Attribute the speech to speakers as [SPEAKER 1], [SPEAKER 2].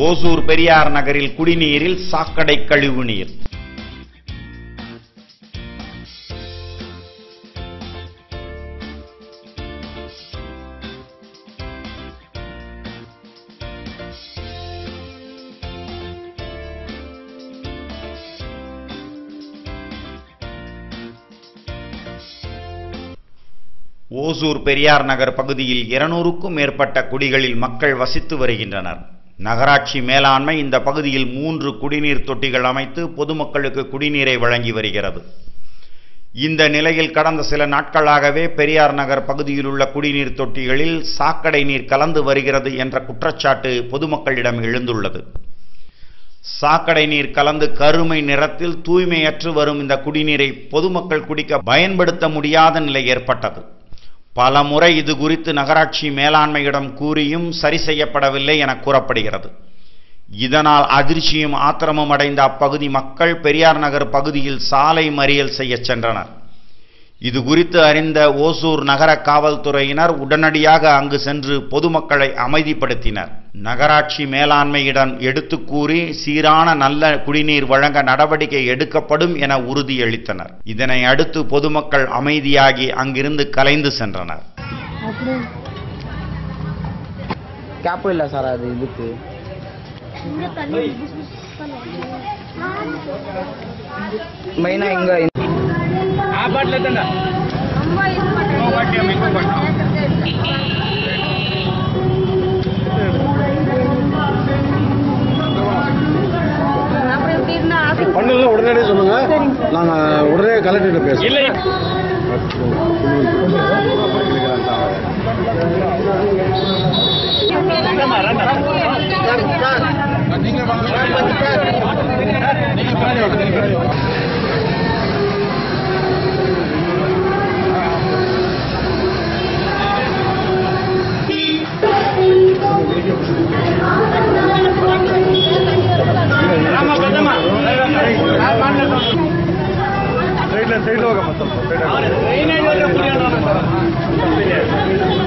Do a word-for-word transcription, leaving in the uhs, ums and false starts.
[SPEAKER 1] ஓசூர் பெரியார் நகரில் குடிநீரில் சாக்கடை கழிவுநீர். ஓசூர் பெரியார் நகர் பகுதியில் இருநூறுக்கும் மேற்பட்ட குடிகளில் மக்கள் வசித்து வருகின்றனர். நகராட்சி மேலாண்மை இந்த பகுதியில் மூன்று குடிநீர் தொட்டிகள் அமைத்து பொதுமக்களுக்கு குடிநீரை வழங்கி வருகிறது. இந்த நிலையில் கடந்த சில நாட்களாகவே பெரியார் நகர் பகுதியில் உள்ள குடிநீர் தொட்டிகளில் சாக்கடை நீர் கலந்து வருகிறது என்ற குற்றச்சாட்டு பொதுமக்களிடம் எழுந்துள்ளது. சாக்கடை நீர் கலந்து கருமை நிறத்தில் தூய்மையற்று வரும் இந்த குடிநீரை பொதுமக்கள் குடிக்க பயன்படுத்த முடியாத நிலை ஏற்பட்டது. பல முறை இது குறித்து நகராட்சி மேலாண்மையிடம் கூறியும் சரி செய்யப்படவில்லை என கூறப்படுகிறது. இதனால் அதிர்ச்சியும் ஆத்திரமும் அடைந்த அப்பகுதி மக்கள் பெரியார் நகர் பகுதியில் சாலை மறியல் செய்ய சென்றனர். இது குறித்து அறிந்த ஓசூர் நகர காவல்துறையினர் உடனடியாக அங்கு சென்று பொதுமக்களை அமைதிப்படுத்தினர். நகராட்சி மேலாண்மையிடம் எடுத்து கூறி சீரான நல்ல குடிநீர் வழங்க நடவடிக்கை எடுக்கப்படும் என உறுதியளித்தனர். இதனை அடுத்து பொதுமக்கள் அமைதியாகி அங்கிருந்து கலைந்து சென்றனர்.
[SPEAKER 2] பண்ணல உடனே சொல்லுங்க, நாங்க உடனே கலெக்டர் பேசுறோம். சைடுல சைடுல